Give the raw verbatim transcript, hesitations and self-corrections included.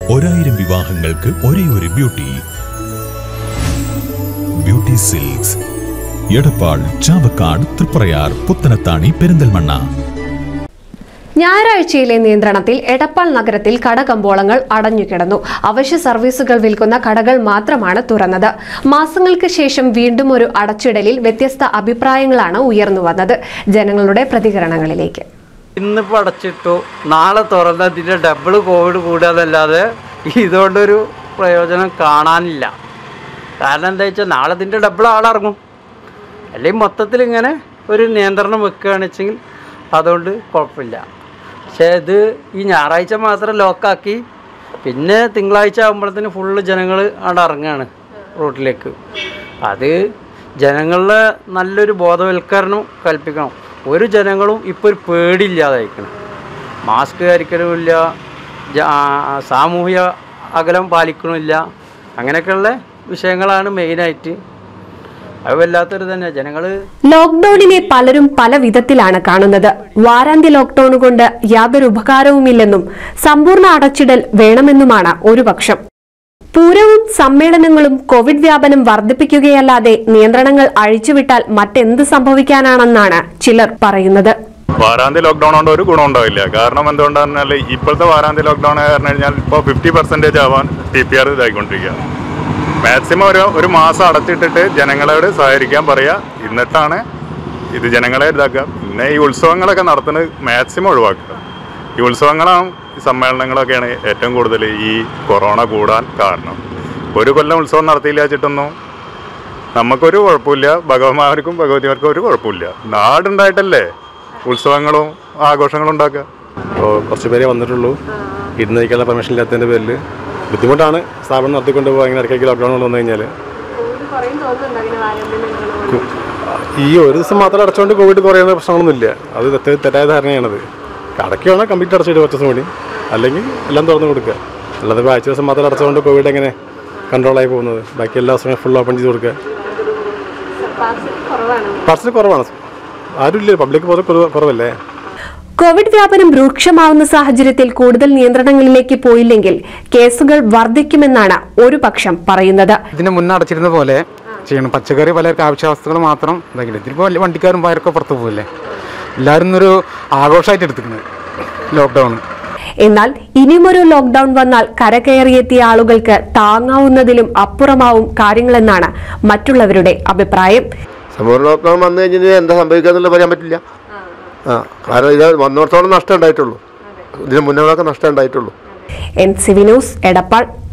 ഒരായിരം വിവാഹങ്ങൾക്ക് ഒരേ ഒരു Beauty. Beauty Silks, Edappal, Chavakkad, Triprayar, Puthanathani, Perinthalmanna. ഞായറാഴ്ചയിലെ നിയന്ത്രണത്തിൽ എടപ്പാൾ നഗരത്തിൽ കടകമ്പോളങ്ങൾ അടഞ്ഞുകിടന്നു. അവശ്യ സർവീസുകൾ വിൽക്കുന്ന കടകൾ മാത്രമാണ് തുറന്നത്. മാസങ്ങൾക്ക് ശേഷം വീണ്ടും ഒരു അടച്ചിടലിൽ വ്യത്യസ്ത അഭിപ്രായങ്ങളാണ് ഉയർന്നു വന്നത്. ജനങ്ങളുടെ പ്രതികരണങ്ങളിലേക്ക്. ഇന്നിപ്പോൾ അടച്ചിട്ടു, നാളെ തുറന്നതിൻ്റെ ഡബിൾ കോവിഡ് കൂടാതല്ലാതെ ഇതുകൊണ്ടൊരു പ്രയോജനം കാണാനില്ല. കാരണം എന്താ വെച്ചാൽ നാളെ ഇതിൻ്റെ ഡബിൾ ആളിറങ്ങും. അല്ലെങ്കിൽ മൊത്തത്തിൽ ഇങ്ങനെ ഒരു നിയന്ത്രണം വെക്കുകയാണെന്ന് വെച്ചെങ്കിൽ അതുകൊണ്ട് കുഴപ്പമില്ല. പക്ഷേ ഇത് ഈ ഞായറാഴ്ച മാത്രം ലോക്കാക്കി പിന്നെ തിങ്കളാഴ്ച ആകുമ്പോഴത്തേന് ഫുള്ള് ജനങ്ങൾ അവിടെ ഇറങ്ങുകയാണ് റോട്ടിലേക്ക്. അത് ജനങ്ങളുടെ നല്ലൊരു ബോധവൽക്കരണം കൽപ്പിക്കണം. ഒരു ജനങ്ങളും ഇപ്പോൾ ഒരു പേടിയില്ലാതായിരിക്കണം. മാസ്ക് ധരിക്കലുമില്ല, സാമൂഹിക അകലം പാലിക്കണമില്ല, അങ്ങനെയൊക്കെയുള്ള വിഷയങ്ങളാണ് മെയിനായിട്ട്. അത് വല്ലാത്തൊരു തന്നെ ജനങ്ങൾ. ലോക്ക്ഡൌണിനെ പലരും പല വിധത്തിലാണ് കാണുന്നത്. വാരാന്ത്യ ലോക്ക്ഡൌൺ കൊണ്ട് യാതൊരു ഉപകാരവുമില്ലെന്നും സമ്പൂർണ്ണ അടച്ചിടൽ വേണമെന്നുമാണ് ഒരു പക്ഷം. പൂരവും സമ്മേളനങ്ങളും കോവിഡ് വ്യാപനം വർദ്ധിപ്പിക്കുകയല്ലാതെ നിയന്ത്രണങ്ങൾ അഴിച്ചുവിട്ടാൽ മറ്റെന്ത് സംഭവിക്കാനാണെന്നാണ് ചിലർ പറയുന്നത്. വാരാന്ത്യ ലോക്ക്ഡൌൺ കൊണ്ട് ഒരു ഗുണം ഉണ്ടാവില്ല. കാരണം എന്തുകൊണ്ടാണെന്ന് പറഞ്ഞാൽ ഇപ്പോഴത്തെ വാരാന്ത്യ ലോക്ക്ഡൌൺ പറഞ്ഞു കഴിഞ്ഞാൽ ഇപ്പോൾ ഫിഫ്റ്റി പെർസെൻറ്റേജ് ആവാൻ ടി പി ആർ ഇതായിക്കൊണ്ടിരിക്കുകയാണ്. മാക്സിമം ഒരു ഒരു മാസം അടച്ചിട്ടിട്ട് ജനങ്ങളോട് സഹകരിക്കാൻ പറയുക. എന്നിട്ടാണ് ഇത് ജനങ്ങളെ ഇതാക്കുക. പിന്നെ ഈ ഉത്സവങ്ങളൊക്കെ നടത്തുന്നത് മാക്സിമം ഒഴിവാക്കുക. ഈ ഉത്സവങ്ങളും സമ്മേളനങ്ങളൊക്കെയാണ് ഏറ്റവും കൂടുതൽ ഈ കൊറോണ കൂടാൻ കാരണം. ഒരു കൊല്ലം ഉത്സവം നടത്തിയില്ല വെച്ചിട്ടൊന്നും നമുക്കൊരു കുഴപ്പമില്ല, ഭഗവന്മാർക്കും ഭഗവതിമാർക്കും ഒരു കുഴപ്പമില്ല. നാടുണ്ടായിട്ടല്ലേ ഉത്സവങ്ങളും ആഘോഷങ്ങളും ഉണ്ടാക്കുക. അപ്പോൾ കുറച്ച് പേരെ വന്നിട്ടുള്ളൂ. ഇരുന്ന് കഴിക്കാനുള്ള പെർമിഷൻ ഇല്ലാത്തതിൻ്റെ പേരിൽ ബുദ്ധിമുട്ടാണ് സ്ഥാപനം നടത്തിക്കൊണ്ട് പോകുക. അങ്ങനെ ഇടയ്ക്ക് ലോക്ക്ഡൗൺ വന്നു കഴിഞ്ഞാൽ ഈ ഒരു ദിവസം മാത്രം അടച്ചുകൊണ്ട് കോവിഡ് കുറയുന്ന പ്രശ്നങ്ങളൊന്നുമില്ല. അത് തെറ്റായ ധാരണയാണത്. കടയ്ക്കാണ് കംപ്ലീറ്റ് അടച്ചിട്ട് കുറച്ച് ദിവസം കൂടി, അല്ലെങ്കിൽ എല്ലാം തുറന്നു കൊടുക്കുക. അല്ലാതെ ഇപ്പോൾ ആഴ്ച ദിവസം മാത്രം അടച്ചുകൊണ്ട് കോവിഡ് എങ്ങനെ കൺട്രോളായി പോകുന്നത്? ബാക്കി എല്ലാ ദിവസവും ഫുൾ ഓപ്പൺ ചെയ്ത് കൊടുക്കുക. പാർസൽ കുറവാണ്, ആരുമില്ല, പബ്ലിക് കുറവല്ലേ. കോവിഡ് വ്യാപനം രൂക്ഷമാവുന്ന സാഹചര്യത്തിൽ കൂടുതൽ നിയന്ത്രണങ്ങളിലേക്ക് പോയില്ലെങ്കിൽ കേസുകൾ വർദ്ധിക്കുമെന്നാണ് ഒരു പക്ഷം പറയുന്നത്. ഇതിന് മുന്നേ അടച്ചിരുന്ന പോലെ ചെയ്യണം. പച്ചക്കറി പലർക്ക് ആവശ്യാവസ്ഥകൾ മാത്രം ഇതാക്കില്ല. ഇതിപ്പോൾ വണ്ടിക്കാരും പയറൊക്കെ പുറത്തു പോകില്ലേ. എല്ലാവരും ഒരു ആഘോഷമായിട്ട് എടുത്തിരുന്നത് ലോക്ക്ഡൌൺ. എന്നാൽ ഇനിയുമൊരു ലോക്ക്ഡൌൺ വന്നാൽ കരകയറിയെത്തിയ ആളുകൾക്ക് താങ്ങാവുന്നതിലും അപ്പുറമാവും കാര്യങ്ങളെന്നാണ് മറ്റുള്ളവരുടെ അഭിപ്രായം. സമ്പൂർണ്ണ ലോക്ക്ഡൌൺ വന്നു കഴിഞ്ഞാൽ എന്താ സംഭവിക്കാന്നുള്ളത് പറയാൻ പറ്റില്ല. ആ കാരണം ഇത് വന്നോടത്തോളം നഷ്ടം ഉണ്ടായിട്ടുള്ളൂ. ഇതിന് മുന്നോട്ടൊക്കെ നഷ്ടം ഉണ്ടായിട്ടുള്ളൂ. N C V news, Edappal.